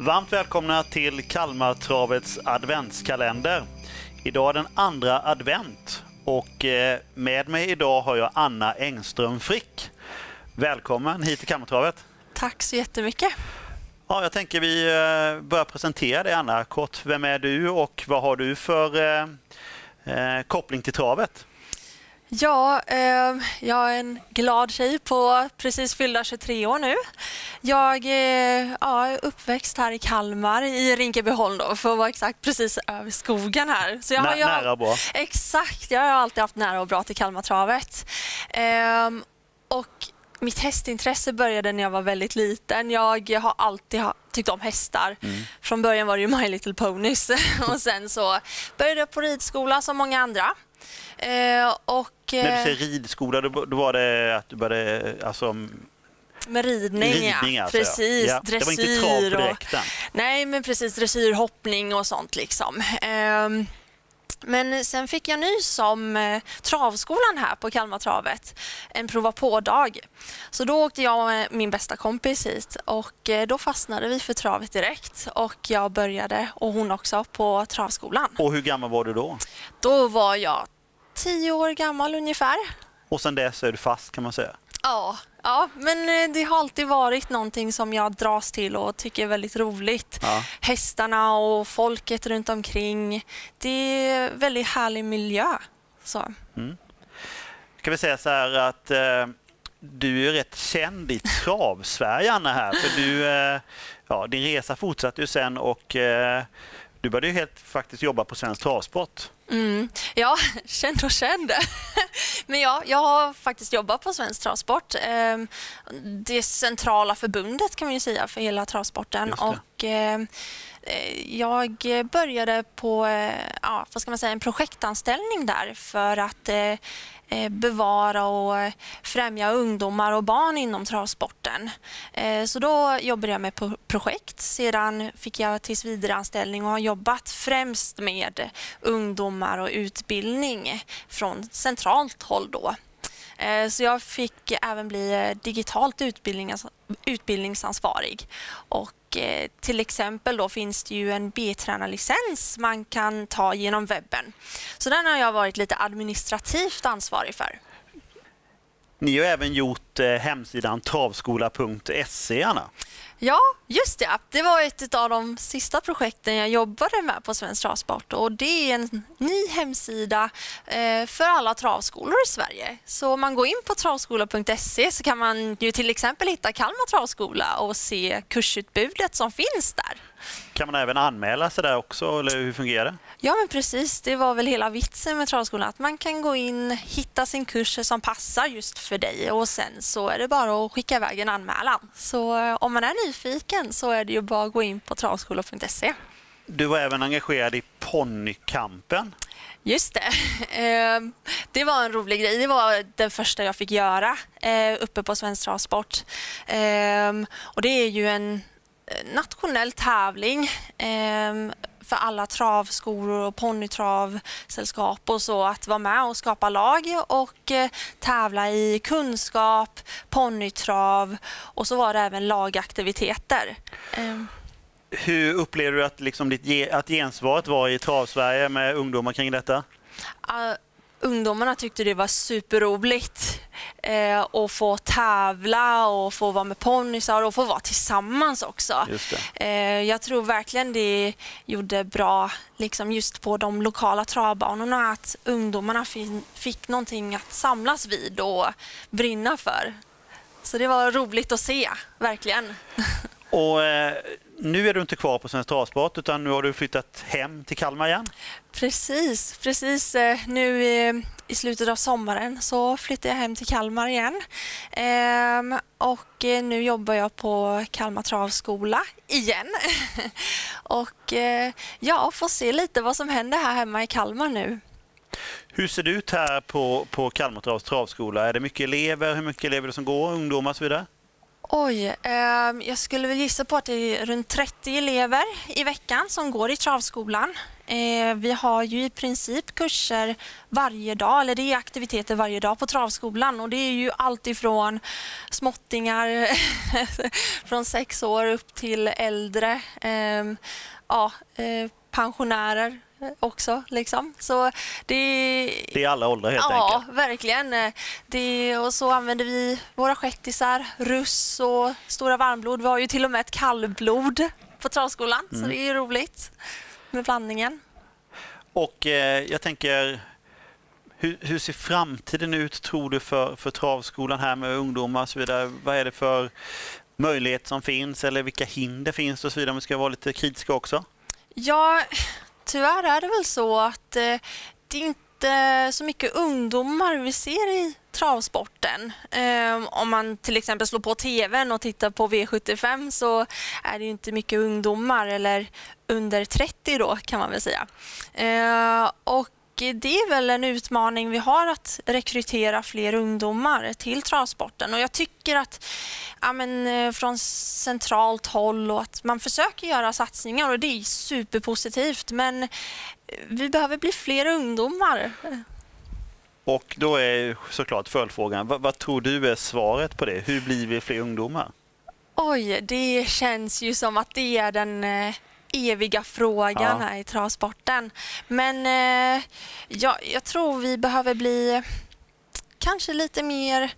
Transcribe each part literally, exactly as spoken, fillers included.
Varmt välkomna till Kalmartravets adventskalender. Idag är den andra advent och med mig idag har jag Anna Engström Frick. Välkommen hit till Kalmartravet. Tack så jättemycket. Ja, jag tänker vi börjar presentera dig, Anna. Kort, vem är du och vad har du för eh, koppling till travet? Ja, eh, jag är en glad tjej på precis fyllda tjugotre år nu. Jag eh, ja, är uppväxt här i Kalmar, i Rinkebyholm då, för att vara exakt, precis över skogen här. Så jag Nä, har ju, nära och bra. Exakt, jag har alltid haft nära och bra till Kalmartravet. Eh, och mitt hästintresse började när jag var väldigt liten. Jag har alltid ha, tyckt om hästar. Mm. Från början var det ju My Little Ponies. Och sen så började jag på ridskola som många andra. Eh, och, när du säger ridskola, då, då var det att du började... Alltså, med ridning, ridning ja. Alltså, precis. ja. Dressyr. Det var inte trav på direkten. Och, nej, men precis. Dressyr, hoppning och sånt liksom. Eh, Men sen fick jag nys om eh, travskolan här på Kalmartravet, en prova på-dag. Så då åkte jag med min bästa kompis hit och eh, då fastnade vi för travet direkt. Och jag började, och hon också, på travskolan. Och hur gammal var du då? Då var jag tio år gammal ungefär. Och sen dess är du fast, kan man säga? Ja, ja, men det har alltid varit någonting som jag dras till och tycker är väldigt roligt. Ja. Hästarna och folket runt omkring. Det är en väldigt härlig miljö. Så. Mm. Kan vi säga så här att eh, du är rätt känd i trav-Sverige, Anna, här. För du, eh, ja, din resa fortsatte ju sen och eh, du började ju helt faktiskt jobba på Svensk Travsport. Mm. Ja, känd och känd. Men ja, jag har faktiskt jobbat på Svensk Travsport. Det centrala förbundet kan man ju säga för hela travsporten. Och jag började på, ja, vad ska man säga, en projektanställning där för att bevara och främja ungdomar och barn inom travsporten. Så då jobbade jag med projekt. Sedan fick jag tillsvidareanställning och har jobbat främst med ungdomar och utbildning från centralt håll då. Så jag fick även bli digitalt utbildnings, utbildningsansvarig. Och till exempel då finns det ju en B-tränarlicens man kan ta genom webben. Så den har jag varit lite administrativt ansvarig för. Ni har även gjort eh, hemsidan travskola punkt se, Anna. Ja, just det. Det var ett av de sista projekten jag jobbade med på Svensk Travsport. Och det är en ny hemsida eh, för alla travskolor i Sverige. Så om man går in på travskola punkt se så kan man ju till exempel hitta Kalmar travskola och se kursutbudet som finns där. Kan man även anmäla sig där också, eller hur fungerar det? Ja, men precis. Det var väl hela vitsen med travskolan, att man kan gå in, hitta sin kurs som passar just för dig och sen så är det bara att skicka iväg en anmälan. Så om man är nyfiken så är det ju bara att gå in på travskola punkt se. Du var även engagerad i ponnykampen. Just det. Det var en rolig grej. Det var den första jag fick göra uppe på Svensk Travsport. Och det är ju en nationell tävling för alla travskolor och ponnytravsällskap och så, att vara med och skapa lag och tävla i kunskap, ponnytrav, och så var det även lagaktiviteter. Hur upplever du att, liksom, ditt, att gensvaret var i Trav-Sverige med ungdomar kring detta? Uh, ungdomarna tyckte det var superroligt eh, att få tävla och få vara med ponnysar och få vara tillsammans också. Just det. Eh, jag tror verkligen det gjorde bra liksom just på de lokala travbanorna, att ungdomarna fick någonting att samlas vid och brinna för. Så det var roligt att se, verkligen. Och eh, nu är du inte kvar på Svensk Travsport utan nu har du flyttat hem till Kalmar igen? Precis, precis. Nu i slutet av sommaren så flyttar jag hem till Kalmar igen. Ehm, och nu jobbar jag på Kalmar travskola igen. och ja, får se lite vad som händer här hemma i Kalmar nu. Hur ser det ut här på, på Kalmar travskola? Är det mycket elever? Hur mycket elever som går? Ungdomar och så vidare? Oj, eh, jag skulle väl gissa på att det är runt trettio elever i veckan som går i travskolan. Eh, vi har ju i princip kurser varje dag, eller det är aktiviteter varje dag på travskolan, och det är ju allt ifrån småttingar från sex år upp till äldre, eh, ja, eh, pensionärer också liksom. Så det, det är alla åldrar helt ja, enkelt. Ja, verkligen. Det, och så använder vi våra skättisar, russ och stora varmblod. Vi har ju till och med ett kallblod på travskolan, mm. så det är roligt med blandningen. Och eh, jag tänker, hur, hur ser framtiden ut tror du för, för travskolan här med ungdomar och så vidare? Vad är det för möjlighet som finns eller vilka hinder finns och så vidare, om vi ska vara lite kritiska också? Ja, tyvärr är det väl så att eh, det är inte så mycket ungdomar vi ser i travsporten. Eh, om man till exempel slår på tvn och tittar på V sjuttiofem så är det inte mycket ungdomar, eller under trettio då kan man väl säga. Eh, och det är väl en utmaning vi har, att rekrytera fler ungdomar till travsporten. Och jag tycker att ja, men, från centralt håll och att man försöker göra satsningar, och det är superpositivt. Men vi behöver bli fler ungdomar. Och då är såklart följdfrågan, vad, vad tror du är svaret på det? Hur blir vi fler ungdomar? Oj, det känns ju som att det är den eh, eviga frågan ja. här i travsporten. Men eh, ja, jag tror vi behöver bli kanske lite mer,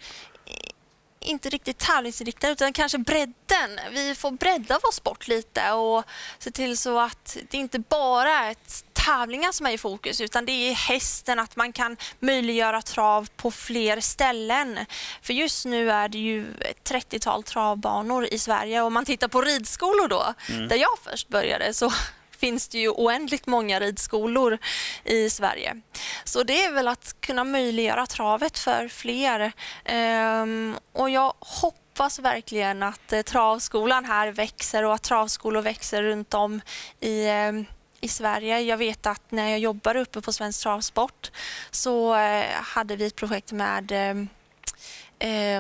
inte riktigt tävlingsinriktade, utan kanske bredden. Vi får bredda vår sport lite och se till så att det inte bara är ett tävlingar som är i fokus, utan det är hästen, att man kan möjliggöra trav på fler ställen. För just nu är det ju ett trettiotal travbanor i Sverige, och om man tittar på ridskolor då, mm. där jag först började, så finns det ju oändligt många ridskolor i Sverige. Så det är väl att kunna möjliggöra travet för fler. Ehm, och jag hoppas verkligen att eh, travskolan här växer, och att travskolor växer runt om i eh, i Sverige. Jag vet att när jag jobbade uppe på Svensk Travsport så eh, hade vi ett projekt med eh, eh,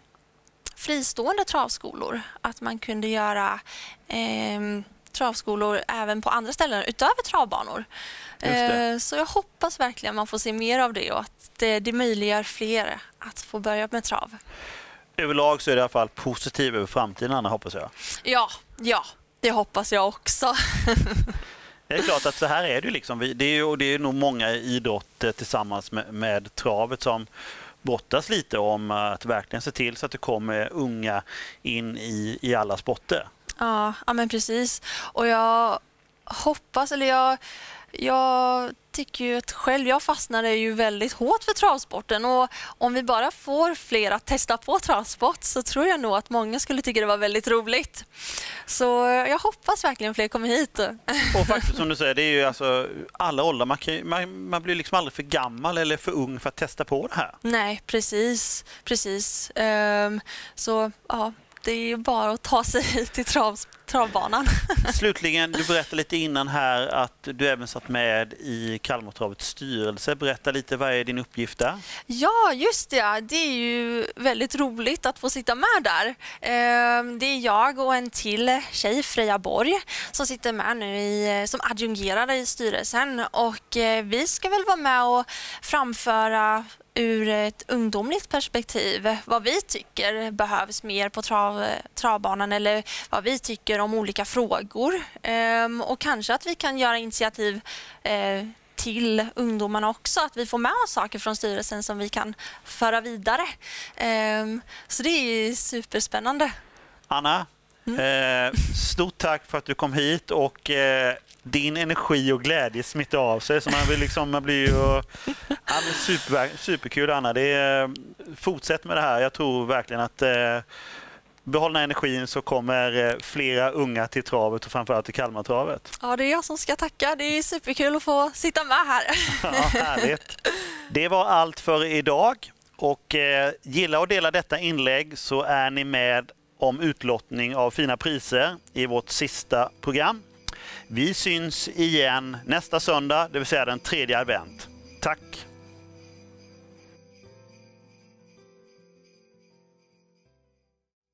fristående travskolor. Att man kunde göra eh, travskolor även på andra ställen utöver travbanor. Eh, så jag hoppas verkligen man får se mer av det, och att det, det möjliggör fler att få börja med trav. Överlag så är det i alla fall positivt över framtiden, Anna, hoppas jag. Ja, ja, det hoppas jag också. Det är klart att så här är det ju liksom. Det är ju, det är nog många idrotter tillsammans med, med travet som brottas lite om att verkligen se till så att det kommer unga in i, i alla sporter. Ja, ja, men precis. Och jag hoppas, eller jag, jag tycker ju att själv jag fastnade ju väldigt hårt för travsporten, och om vi bara får fler att testa på travsport så tror jag nog att många skulle tycka det var väldigt roligt. Så jag hoppas verkligen fler kommer hit. Och faktiskt som du säger, det är ju alltså alla åldrar. Man, kan, man, man blir liksom aldrig för gammal eller för ung för att testa på det här. Nej, precis. precis. Um, så ja, det är ju bara att ta sig hit till trav, travbanan. Slutligen, du berättade lite innan här att du även satt med i Kalmartravets styrelse. Berätta lite, vad är din uppgift där? Ja, just det. Det är ju väldigt roligt att få sitta med där. Det är jag och en till tjej, Freja Borg, som sitter med nu i, som adjungerade i styrelsen. Och vi ska väl vara med och framföra ur ett ungdomligt perspektiv vad vi tycker behövs mer på trav, travbanan, eller vad vi tycker om olika frågor. Ehm, och kanske att vi kan göra initiativ eh, till ungdomarna också, att vi får med oss saker från styrelsen som vi kan föra vidare. Ehm, så det är superspännande. Anna, mm. eh, stort tack för att du kom hit, och eh, din energi och glädje smittar av sig, så man, vill liksom, man blir ju ja, men super, superkul, Anna. Det är, fortsätt med det här. Jag tror verkligen att eh, behålla energin, så kommer eh, flera unga till travet, och framförallt till Kalmartravet. Ja, det är jag som ska tacka. Det är superkul att få sitta med här. Ja, härligt. Det var allt för idag, och eh, gilla och dela detta inlägg, så är ni med om utlottning av fina priser i vårt sista program. Vi syns igen nästa söndag, det vill säga den tredje advent. Tack!